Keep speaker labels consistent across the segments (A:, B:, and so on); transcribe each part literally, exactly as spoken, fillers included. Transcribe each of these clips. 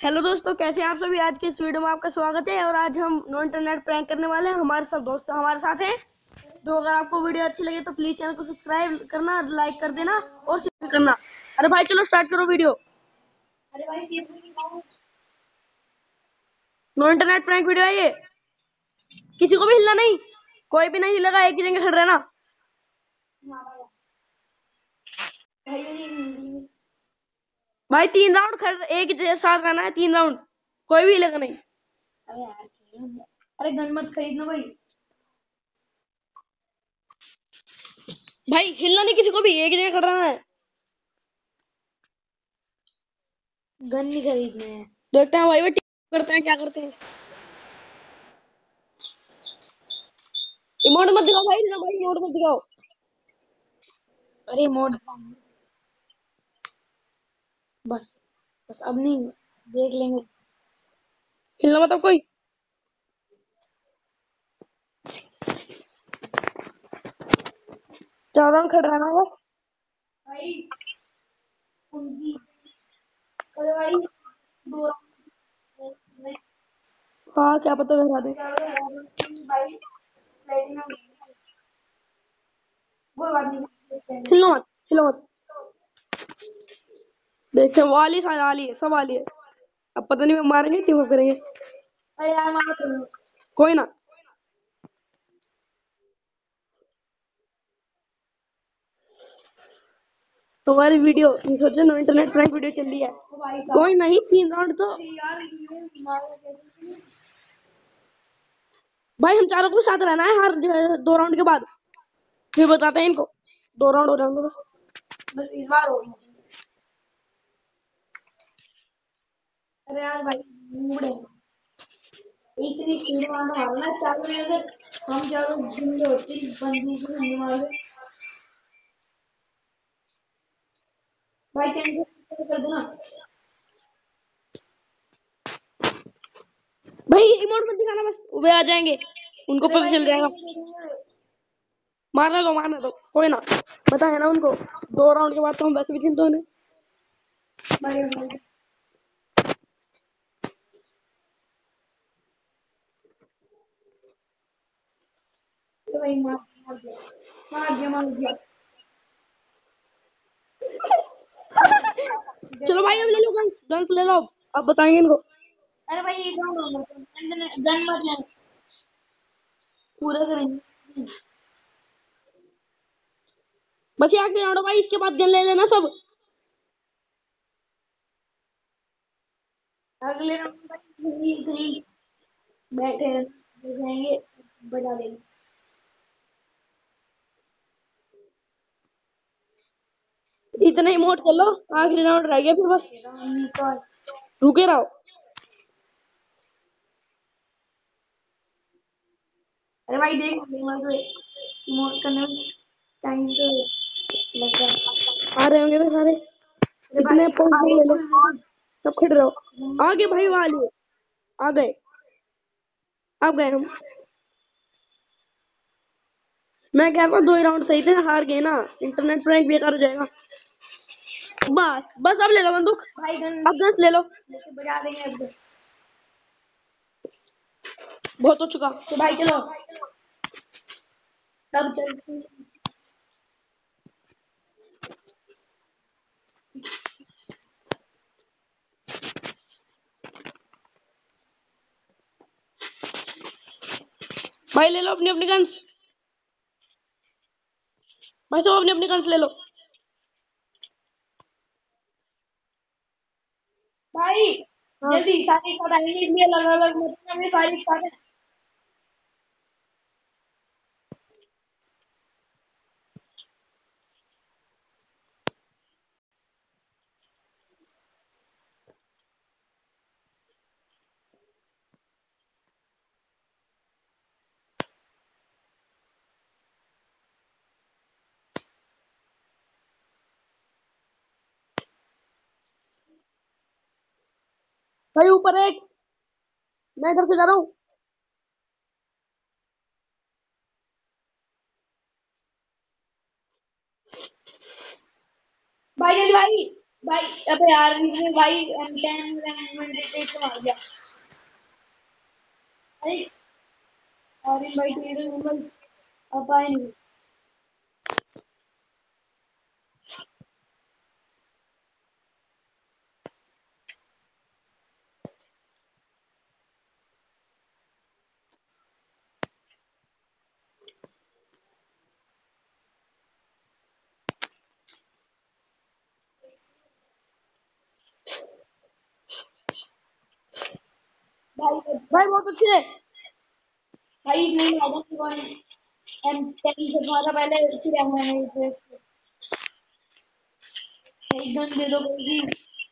A: Hello दोस्तों, कैसे हैं आप सभी। आज के इस वीडियो में आपका स्वागत है। और आज हम नो इंटरनेट प्रैंक करने वाले हैं। हमारे सब दोस्त हमारे साथ हैं। तो अगर आपको वीडियो अच्छी लगे तो प्लीज चैनल को सब्सक्राइब करना, लाइक कर देना और शेयर करना। अरे भाई चलो स्टार्ट करो वीडियो।
B: अरे भाई
A: नो इंटरनेट प्रैंक वीडियो है ये। किसी को भी हिलना नहीं, कोई भी नहीं हिलेगा, एक ही जगह खड़े रहना। भाई तीन राउंड खड़े, एक ही साथ रहना है, तीन राउंड, कोई भी हिलेगा नहीं।
B: अरे यार, अरे गन मत खरीदना भाई।
A: भाई हिलना नहीं किसी को भी, एक ही जगह खड़ा रहना है।
B: गन नहीं खरीदना है।
A: देखते हैं भाई वो करते हैं क्या करते हैं। इमोट मत दिखाओ भाई, भाई इमोट मत दिखाओ।
B: अरे मोड बस बस अब नहीं, देख लेंगे।
A: हिलना मतलब कोई। चार राउंड खड़ा रहना है बस।
B: भाई उनकी अरे भाई दो
A: हाँ क्या पता हरा दे।
B: भाई प्लेटिनम कोई बात नहीं।
A: हिलो मत, हिलो मत। देखते हैं, वाली सारी वाली है, सब वाली है। अब पता नहीं मारेंगे टीम अप करेंगे।
B: अरे यार मारो
A: कोई ना। हमारी वीडियो सोचे नो इंटरनेट प्रैंक वीडियो चल रही है।
B: भाई
A: कोई नहीं, तीन राउंड तो
B: यार मारो कैसे।
A: भाई हम चारों को साथ रहना है हर दो राउंड के बाद। फिर बताते हैं इनको। दो राउंड हो जाएंगे बस।
B: बस इस बार हो। अरे यार भाई मूड है, इतनी स्पीड मारना मारना चालू है। अगर हम चारों जिंदे होती बंदी को नहीं मारे भाई चैनल कर देना।
A: भाई इमोट मत दिखाना, बस वे आ जाएंगे, उनको
B: अरे
A: पता
B: भाई
A: चल जाएगा। मारने दो मारने दो, कोई ना। पता है ना उनको, दो राउंड के बाद तो हम वैसे भी जिंदा होने।
B: भाई भाई तो भाई मार मार दिया मार दिया मार दिया।
A: चलो भाई अब ले लो गन्स, गन्स ले लो। अब बताएंगे इनको।
B: अरे भाई एक राउंड हो गया, गन मत ले, पूरा करेंगे।
A: बस ये आखिरी राउंड है भाई, इसके बाद गन ले लेना सब।
B: अगले राउंड भाई कहीं बैठे जाएंगे, बजा देंगे।
A: इतना इमोट कर लो, आखिरी राउंड रह गया फिर बस। रुके रहो।
B: अरे भाई देख इमोट करने में टाइम तो लगता है।
A: आ रहे होंगे वे सारे।
B: अरे
A: इतने
B: भाई
A: पॉइंट ले लो, सब खड़े रहो। आ गए भाई वाली, आ गए, अब गए हम। मैं कह रहा हूँ दो ही राउंड सही थे, हार गए ना, इंटरनेट प्रैंक बेकार हो जाएगा। बस बस अब ले लो बंदूक,
B: भाई गन
A: अब गन्स ले लो।
B: लेके बजा देंगे अब।
A: बहुत हो चुका।
B: तो भाई चलो तब चलते हैं।
A: भाई ले लो अपनी अपनी गन्स। भाई सब अपनी अपनी गन्स ले लो।
B: भाई
A: हाँ
B: जल्दी सारी साथ आएंगे, इसलिए अलग अलग मतलब में सारी साथ।
A: भाई ऊपर एक, मैं इधर से जा रहा हूँ।
B: भाई जल्दी भाई भाई अबे यार इसने भाई एम टेन रेट से मार दिया। अरे और इनवाइट मेरे नंबर अब आए नहीं। भाई
A: भाई बहुत अच्छे है।
B: भाई इसने मारा कौन एम टेन से मारा पहले फिर एम वन से। भाई गन दे दो कोई सी।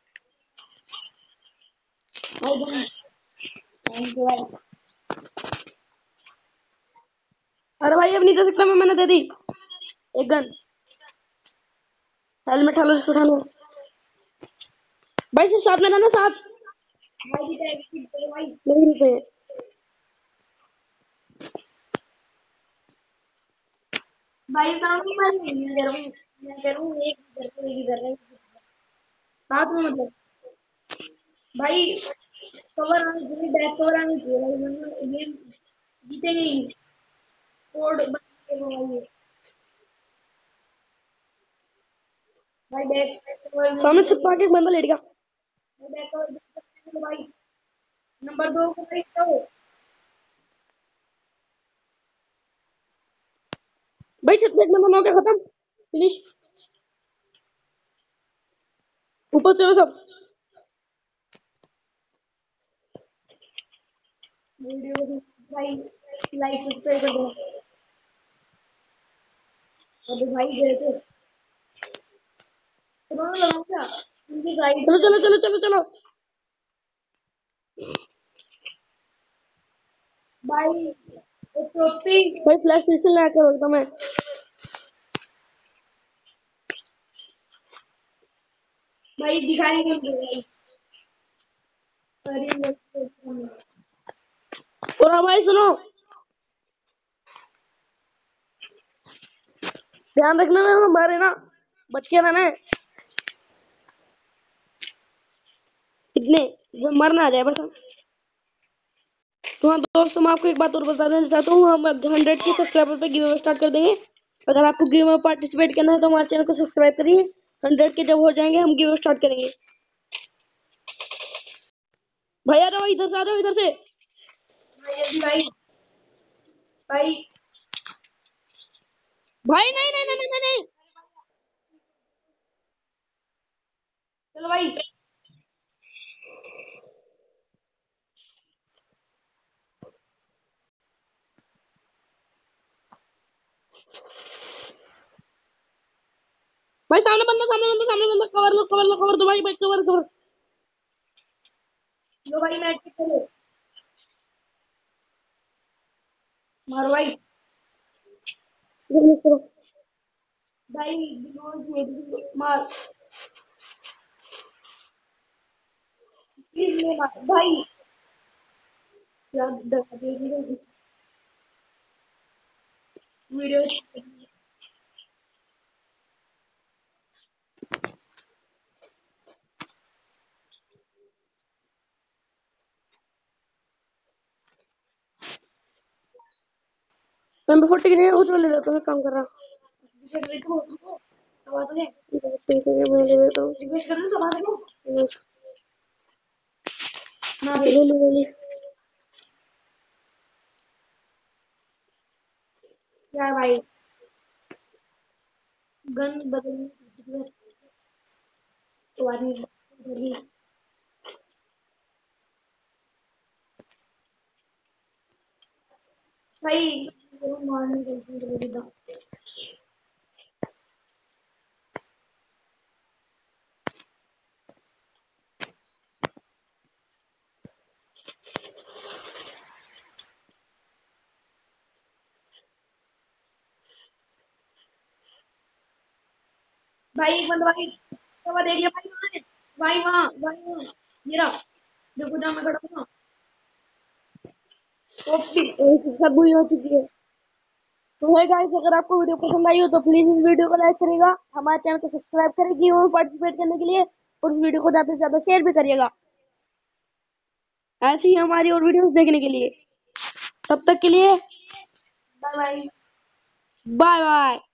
B: भाई गन थैंक यू भाई।
A: अरे भाई अब नहीं दे सकता मैं, मैंने दे दी एक गन। हेलमेट हालो, इसको उठा लो। भाई सिर्फ साथ में रहना, साथ
B: भाई की टैग की दे भाई।
A: नहीं रुपए।
B: भाई सामने मैं नहीं करूँ। मैं करूँ एक इधर को एक इधर है। साथ में मतलब भाई कवर आने चाहिए, बैक कवर आने चाहिए भाई, वरना ये जीतेंगे ही नहीं। कोड बन के वो भाई। भाई बैक कवर में
A: सामने
B: जीतेंगे
A: छत पाके एक बंदा लेट गया।
B: भाई। बैक कवर भाई नंबर दो को भाई दो।
A: भाई छत पे एक बंदा नॉक है, खत्म, फिनिश। ऊपर चलो सब।
B: वीडियो को भाई लाइक सब्सक्राइब कर दो। और भाई गए थे उन्होंने लगाओ क्या उनकी साइड
A: चलो चलो चलो चलो चलो।
B: भाई वो ट्रॉफी
A: भाई फ्लैश स्टेशन लगा के रखता मैं।
B: भाई दिखाई नहीं दे भाई। अरे
A: और हाँ भाई सुनो, ध्यान रखना मैं मारे ना, बच के रहना है। इतने जो मरना आ जाए बस। तो हाँ दोस्तों, मैं आपको एक बात और बता देना चाहता हूँ, हम हंड्रेड के सब्सक्राइबर पे गिव अवे स्टार्ट कर देंगे। अगर आपको गिव में पार्टिसिपेट करना है तो हमारे चैनल को सब्सक्राइब करिए। हंड्रेड के जब हो जाएंगे हम गिव अवे स्टार्ट करेंगे। भाई आ जाओ, भाई इधर से आ जाओ, इधर से।
B: भाई जल्दी भाई भाई
A: भाई नहीं नहीं नहीं नहीं नहीं।
B: चलो भाई
A: भाई सामने बंदा, सामने बंदा, सामने बंदा, कवर लो कवर लो कवर दो भाई, भाई कवर कवर।
B: लो भाई मैच करो मारो भाई।
A: इधर मिस करो।
B: भाई बिलोज ये भी मार प्लीज ले मार भाई। यार डरा दे वीडियो।
A: मैं फोर्टी की नहीं, कुछ ले लेता हूँ, मैं काम कर रहा हूँ।
B: आवाज है
A: ठीक है मैं ले लेता हूँ।
B: रिक्वेस्ट करना सब आवाज है ना
A: ले ले ले ले।
B: यार भाई गन बदलनी तो आदमी भाई मारने गलती भाई एक बंदा भाई तो देख लिया भाई वहां है। भाई वहां भाई वहां ये रहा देखो जहां मैं खड़ा हूं ना। ओपी
A: और सब बुरी हो चुकी है। तो है गाइस, अगर आपको वीडियो पसंद आई हो तो प्लीज इस वीडियो को लाइक करेगा, हमारे चैनल को सब्सक्राइब करेगी और पार्टिसिपेट करने के लिए। और इस वीडियो को ज्यादा से ज्यादा शेयर भी करिएगा ऐसे ही हमारी और वीडियोस देखने के लिए। तब तक के लिए
B: बाय बाय।
A: Bye bye.